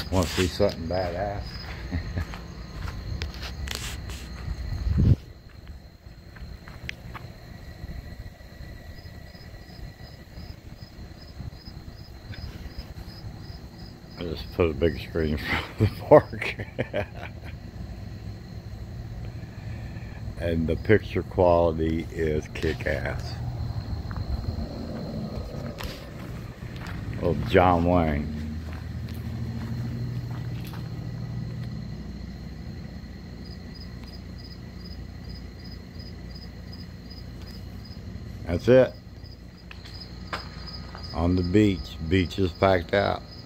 Want to see something badass? I just put a big screen in front of the park. And the picture quality is kick-ass. Of John Wayne. That's it. On the beach. Beach is packed out.